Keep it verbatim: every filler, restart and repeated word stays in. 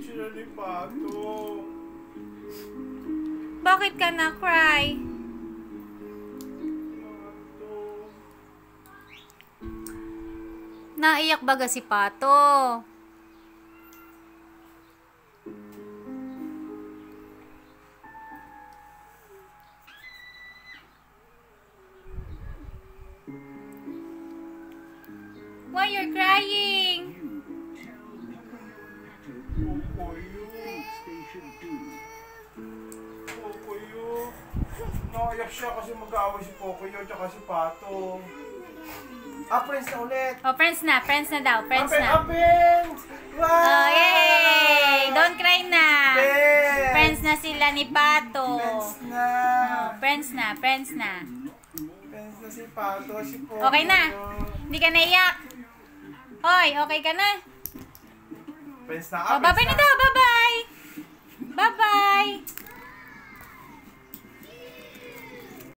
sila ni Pato. Bakit ka na-cry? Naiyak baga si Pato. Why you're crying? Pocoyo. Naiyak siya kasi mag-aaway si Pocoyo at si Pato. Ah, friends na ulit. Oh, friends na. Friends na daw. Friends Apen, na. Apen! Wow! Oh, yay! Don't cry na. Friends! Friends na sila ni Pato. Friends na. Oh, friends na. Friends na. Friends na si Pato, si Pocoyo. Okay na. Hindi ka naiyak. Hoy, okay ka na. Friends na. Oh, babay na daw. Babay.